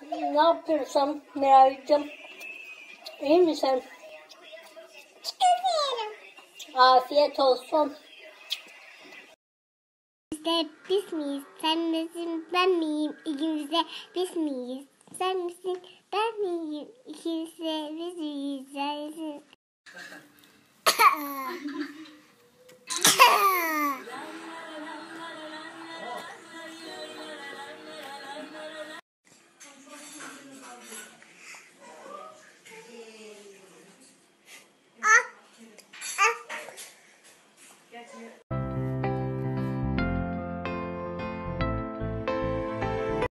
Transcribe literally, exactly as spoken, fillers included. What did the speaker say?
Ne yapıyorsam Meral'cığım? İyi misin? Çıkarıyorum. Afiyet olsun. Biz de biz miyiz? Sen misin? Ben miyim? İkimiz de biz miyiz? Sen misin? Ben miyim? İkimiz de biz miyiz? Sen misin?